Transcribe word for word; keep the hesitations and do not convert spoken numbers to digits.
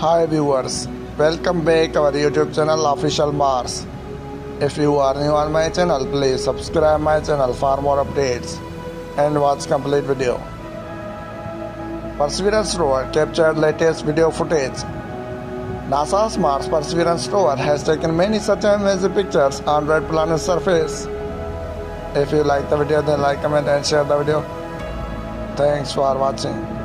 Hi viewers, welcome back our YouTube channel Official Mars. If you are new on my channel, please subscribe my channel for more updates and watch complete video. Perseverance rover captured latest video footage. NASA's Mars Perseverance rover has taken many such amazing pictures on red planet's surface. If you like the video, then like, comment and share the video. Thanks for watching.